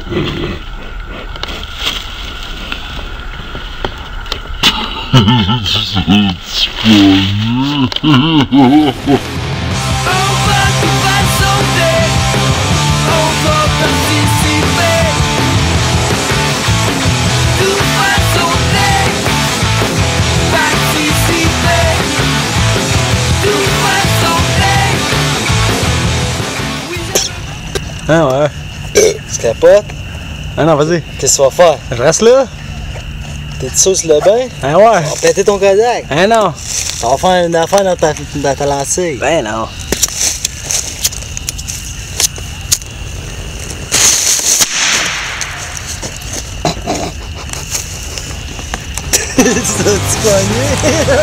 Ah ouais. Tu capotes? Ah non, vas-y. Qu'est-ce que tu vas faire? Je reste là. T'es sûr sur le bain? Ah ouais. On va péter ton Kodak. Ah non. On va faire une affaire dans ta lentille. Ben non. Tu pogné?